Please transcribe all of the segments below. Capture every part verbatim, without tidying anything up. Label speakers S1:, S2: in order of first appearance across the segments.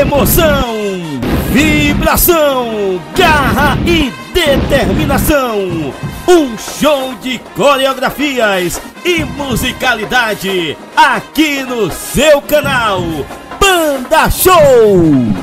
S1: Emoção, vibração, garra e determinação. Um show de coreografias e musicalidade aqui no seu canal Banda Show.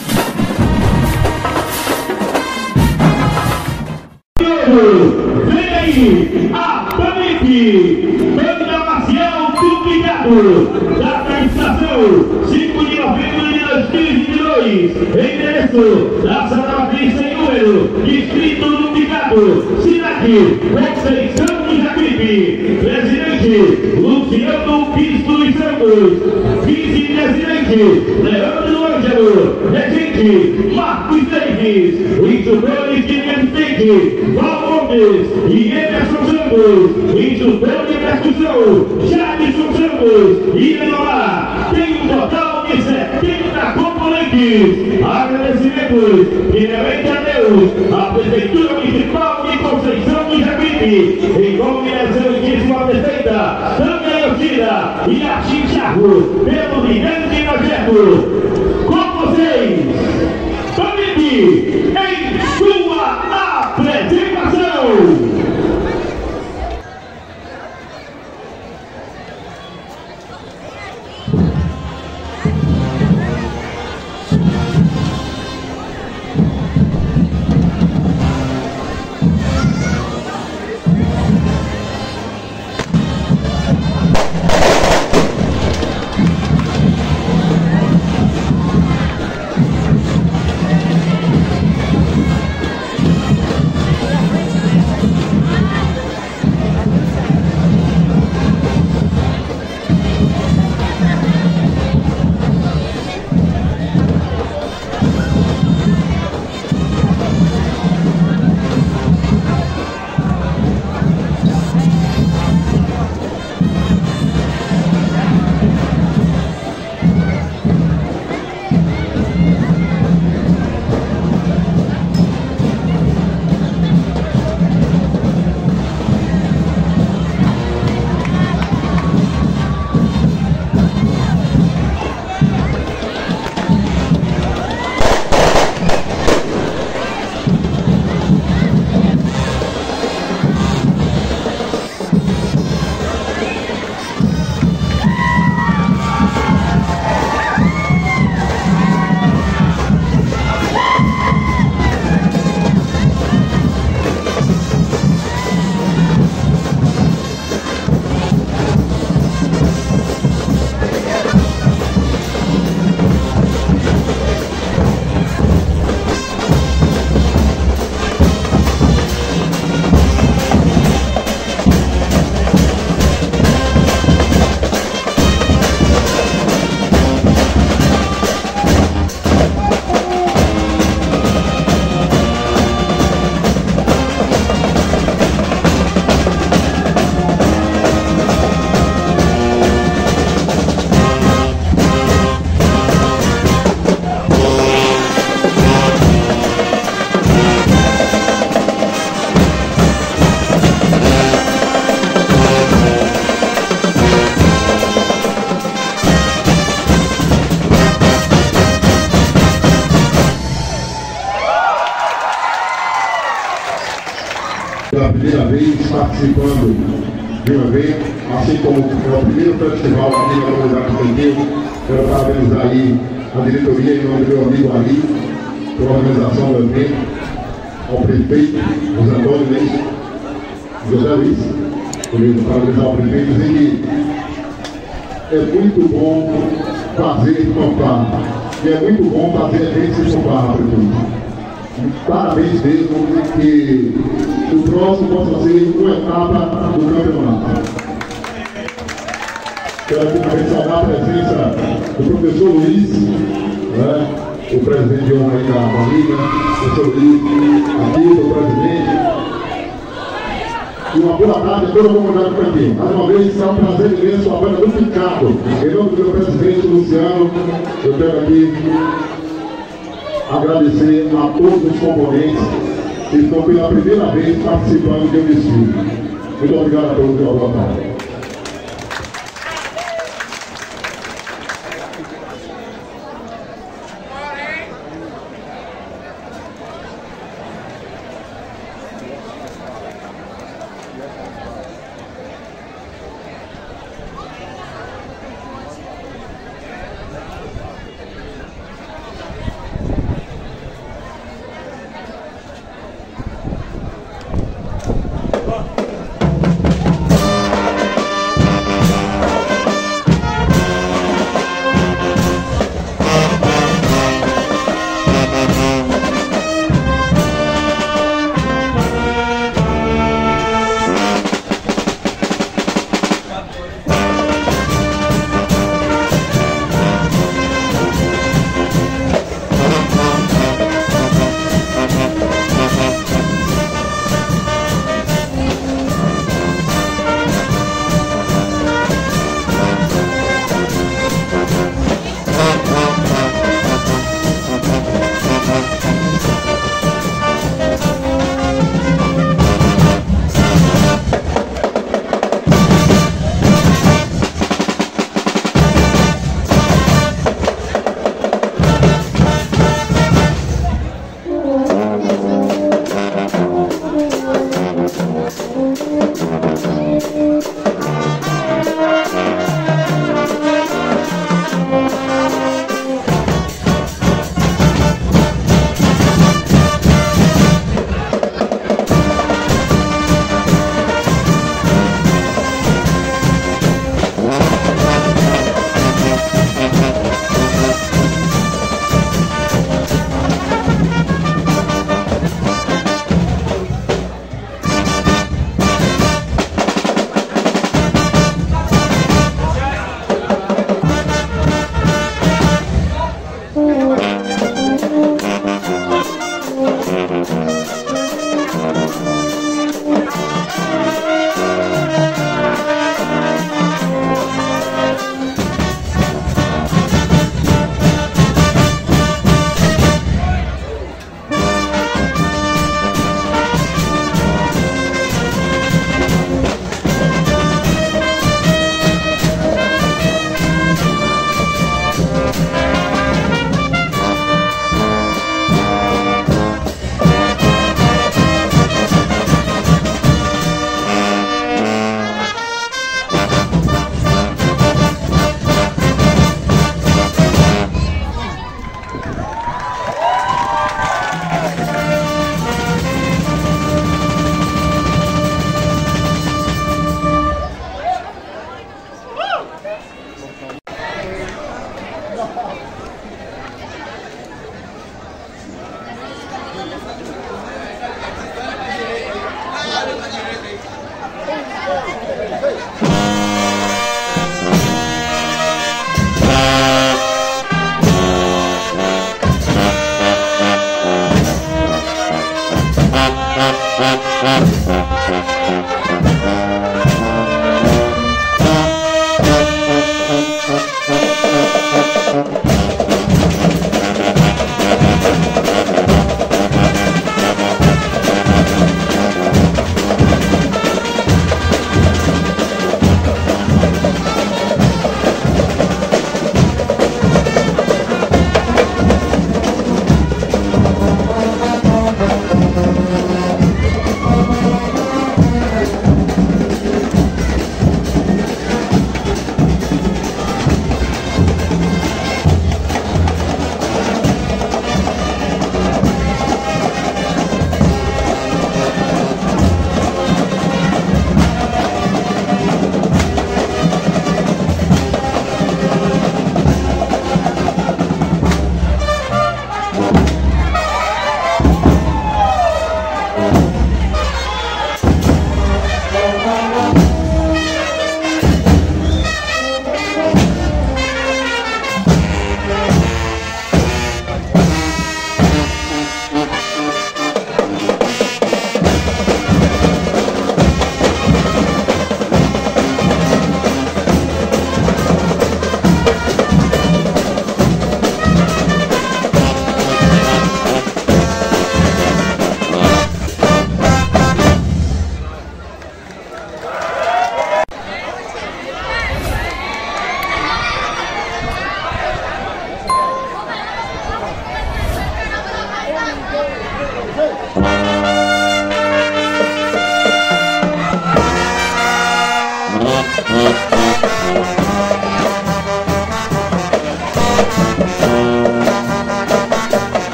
S2: Vem aí, a Panique, Banda Marcial Duplicado, da administração cinco de novembro de dois mil e vinte e dois, endereço da Santa Matriz sem número, Distrito Duplicado, cidade, Conceição do Jacuípe, presidente Luciano Cristo dos Santos, vice-presidente Leandro Ângelo, regente Marcos Davis, instrutores de assistente Val Gomes e Emerson Santos, instrutor de percussão Jadson Santos e Leonardo. Tem um total de setenta componentes. Agradecimentos primeiramente a Deus, a Prefeitura Municipal de Conceição do Jacuípe, em nome da Excelentíssima Prefeita Tânia Elcira e a Xixarro, pelo brilhante projeto. Com vocês, Panique, em sua apresentação.
S3: Pela primeira vez participando de um evento, assim como é o primeiro festival aqui na comunidade de Santiago. Quero parabenizar aí a diretoria em nome do meu amigo Ali, pela organização do evento, ao prefeito, José Antônio Leite, José Luiz, quero parabenizar o prefeito, dizer que é muito bom fazer fanfarra, e é muito bom fazer eventos de fanfarra, prefeito. Parabéns mesmo, que o próximo possa ser uma etapa do campeonato. Quero aqui também saudar a presença do professor Luiz, né, o presidente de honra aí da família, o professor Luiz, aqui o presidente. E uma boa tarde a toda a comunidade do Campinas. Mais uma vez, é um prazer imenso a banda Duplicado. Em nome do meu presidente Luciano, eu quero aqui agradecer a todos os componentes que estão pela primeira vez participando de um desfile. Muito obrigado a todos pela boa tarde.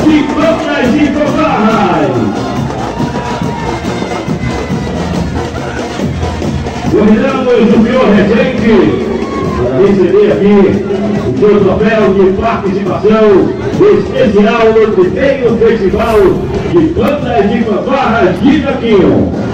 S2: de Bandas de Fanfarras. Convidamos o senhor regente para receber aqui o seu troféu de participação especial no primeiro festival de Bandas de Fanfarras de Itaquinho.